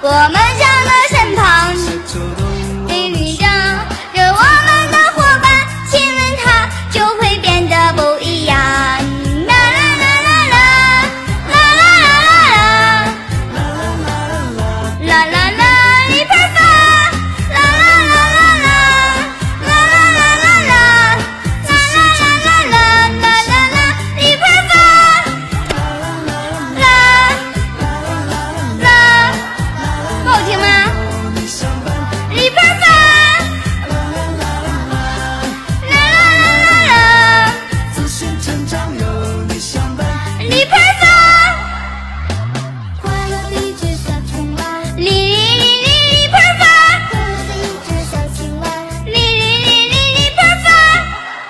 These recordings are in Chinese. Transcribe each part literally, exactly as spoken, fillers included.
我们想的身旁，淋雨着着我们的伙伴，亲吻它就会变得不一样。啦啦啦啦啦，啦啦啦啦啦，啦啦啦，一盆花，啦啦啦啦啦，啦啦啦啦啦，啦啦啦啦啦啦啦，一盆花，啦啦，不好听吗？一盆花，啦啦啦啦啦，一盆花， 快乐的一只小青蛙， 哩哩哩哩一盆花， 快乐的一只小青蛙， 哩哩哩哩一盆花。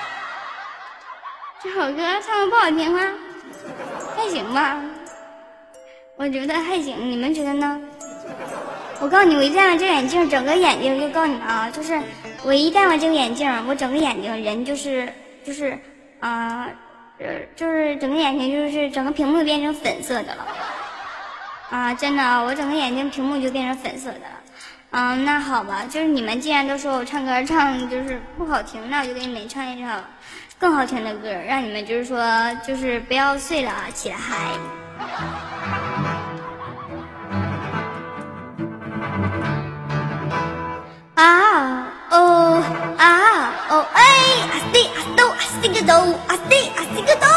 这首歌唱的不好听吗？还行吧，我觉得还行，你们觉得呢？我告诉你，我一戴上这个眼镜，整个眼睛就告诉你们啊，就是我一戴上这个眼镜，我整个眼睛人就是就是啊，呃，就是整个眼睛就是整个屏幕变成粉色的了啊，真的，我整个眼睛屏幕就变成粉色的了。嗯，那好吧，就是你们既然都说我唱歌唱就是不好听，那我就给你们唱一首更好听的歌，让你们就是说就是不要睡了，起来嗨。啊哦啊哦哎，啊西啊哆啊西个哆啊西啊西个哆。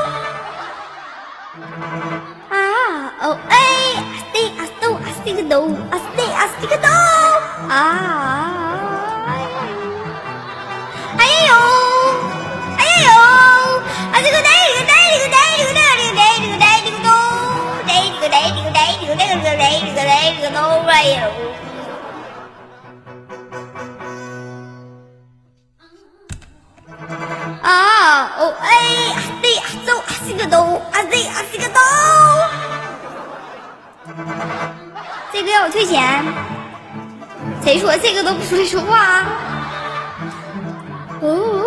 啊哦哎，啊西啊哆啊西个哆啊西啊西个哆。啊哎呀呦哎呀呦啊这个呆这个呆这个呆这个呆这个呆这个呆这个哆呆这个呆这个呆这个呆这个呆这个呆这个哆哎呦。啊哦哎啊对啊走啊西个哆啊对啊西个哆，这个要我退钱？谁说这个都不会说话？哦，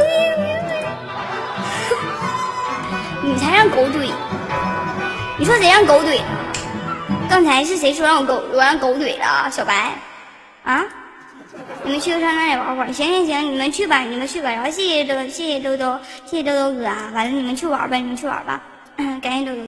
你才让狗怼！你说谁让狗怼？刚才是谁说让我狗我让狗怼了？小白，啊？你们去上那里玩会儿，行行行，你们去吧，你们去吧。然后谢谢周，谢谢周周，谢谢周周哥啊。完了，你们去玩吧，你们去玩吧。感谢周周。